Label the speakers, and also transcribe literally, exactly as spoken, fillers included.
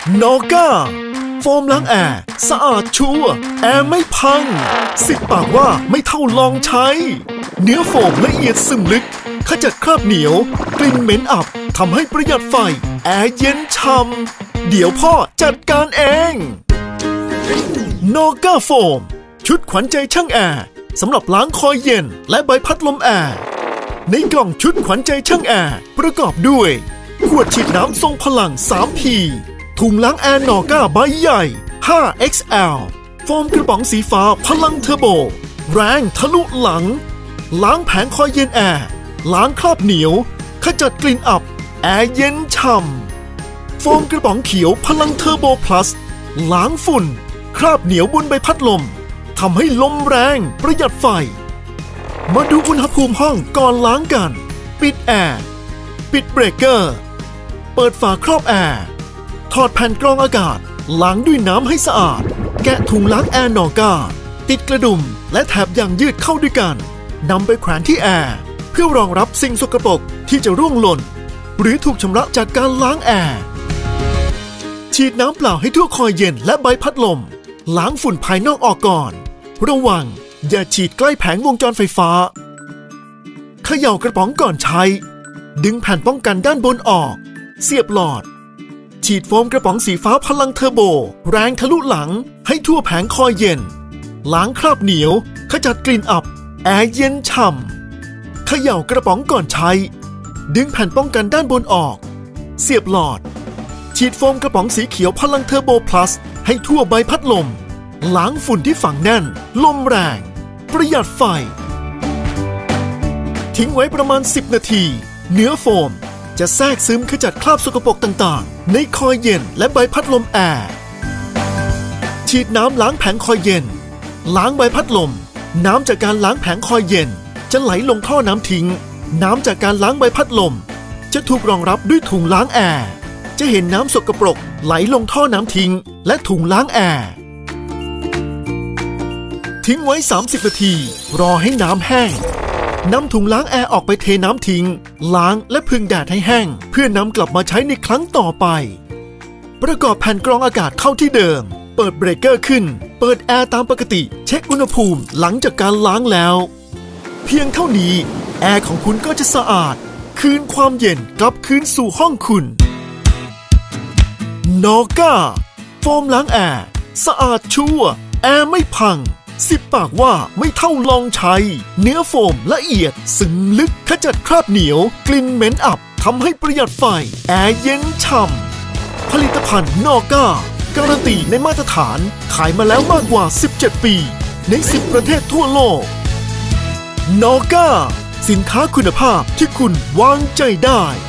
Speaker 1: นอก้าโฟมล้างแอร์สะอาดชัวร์แอร์ไม่พังสิบปากว่าไม่เท่าลองใช้เนื้อโฟมละเอียดซึมลึกขจัดคราบเหนียวกลิ่นเหม็นอับทำให้ประหยัดไฟแอร์เย็นช่ำเดี๋ยวพ่อจัดการเองนอก้าโฟมชุดขวัญใจช่างแอร์สำหรับล้างคอยเย็นและใบพัดลมแอร์ในกล่องชุดขวัญใจช่างแอร์ประกอบด้วยขวดฉีดน้ำทรงพลัง ทรี พี ถุงล้างแอร์นอก้าใบใหญ่ ห้า เอ็กซ์ แอล โฟมกระป๋องสีฟ้าพลังเทอร์โบแรงทะลุหลังล้างแผงคอยเย็นแอร์ล้างคราบเหนียวขจัดกลิ่นอับแอร์เย็นฉ่ำโฟมกระป๋องเขียวพลังเทอร์โบพลัสล้างฝุ่นคราบเหนียวบนใบพัดลมทำให้ลมแรงประหยัดไฟมาดูอุณหภูมิห้องก่อนล้างกันปิดแอร์ปิดเบรกเกอร์เปิดฝาครอบแอร์ถอดแผ่นกรองอากาศล้างด้วยน้ำให้สะอาดแกะถุงล้างแอร์นอก้าติดกระดุมและแถบยางยืดเข้าด้วยกันนำไปแขวนที่แอร์เพื่อรองรับสิ่งสกปรกที่จะร่วงหล่นหรือถูกชำระจากการล้างแอร์ฉีดน้ำเปล่าให้ทั่วคอยเย็นและใบพัดลมล้างฝุ่นภายนอกออกก่อนระวังอย่าฉีดใกล้แผงวงจรไฟฟ้าเขย่ากระป๋องก่อนใช้ดึงแผ่นป้องกันด้านบนออกเสียบหลอดฉีดโฟมกระป๋องสีฟ้าพลังเทอร์โบแรงทะลุหลังให้ทั่วแผงคอยเย็นล้างคราบเหนียวขจัดกลิ่นอับแอร์เย็นฉ่ำเขย่ากระป๋องก่อนใช้ดึงแผ่นป้องกันด้านบนออกเสียบหลอดฉีดโฟมกระป๋องสีเขียวพลังเทอร์โบพลัสให้ทั่วใบพัดลมล้างฝุ่นที่ฝังแน่นลมแรงประหยัดไฟทิ้งไว้ประมาณสิบนาทีเนื้อโฟมจะแทรกซึมขจัดคราบสกปรกต่างๆในคอยเย็นและใบพัดลมแอร์ฉีดน้ำล้างแผงคอยเย็นล้างใบพัดลมน้ำจากการล้างแผงคอยเย็นจะไหลลงท่อน้ำทิ้งน้ำจากการล้างใบพัดลมจะถูกรองรับด้วยถุงล้างแอร์จะเห็นน้ำสกปรกไหลลงท่อน้ำทิ้งและถุงล้างแอร์ทิ้งไว้สามสิบนาทีรอให้น้ำแห้งนำถุงล้างแอร์ออกไปเทน้ำทิ้งล้างและพึ่งแดดให้แห้งเพื่อนำกลับมาใช้ในครั้งต่อไปประกอบแผ่นกรองอากาศเข้าที่เดิมเปิดเบรกเกอร์ขึ้นเปิดแอร์ตามปกติเช็คอุณหภูมิหลังจากการล้างแล้วเพียงเท่านี้แอร์ของคุณก็จะสะอาดคืนความเย็นกลับคืนสู่ห้องคุณนอก้าโฟมล้างแอร์สะอาดชัวร์แอร์ไม่พังสิบปากว่าไม่เท่าลองใช้เนื้อโฟมละเอียดซึมลึกขจัดคราบเหนียวกลิ่นเหม็นอับทำให้ประหยัดไฟแอร์เย็นฉ่ำผลิตภัณฑ์นอก้าการันตีในมาตรฐานขายมาแล้วมากกว่าสิบเจ็ดปีในสิบประเทศทั่วโลกนอก้าสินค้าคุณภาพที่คุณวางใจได้